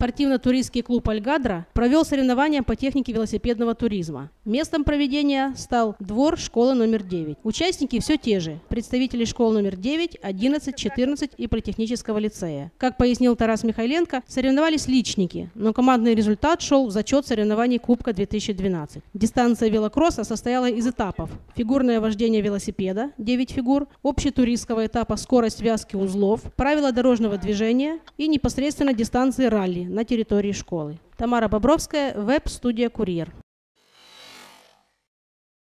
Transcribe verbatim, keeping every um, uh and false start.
Спортивно-туристский клуб «Альгадра» провел соревнования по технике велосипедного туризма. Местом проведения стал двор школы номер девять. Участники все те же – представители школ номер девять, одиннадцать, четырнадцать и политехнического лицея. Как пояснил Тарас Михайленко, соревновались личники, но командный результат шел в зачет соревнований Кубка две тысячи двенадцать. Дистанция велокросса состояла из этапов: фигурное вождение велосипеда – девять фигур, общетуристского этапа скорость вязки узлов, правила дорожного движения и непосредственно дистанции ралли на территории школы. Тамара Бобровская, веб-студия «Курьер».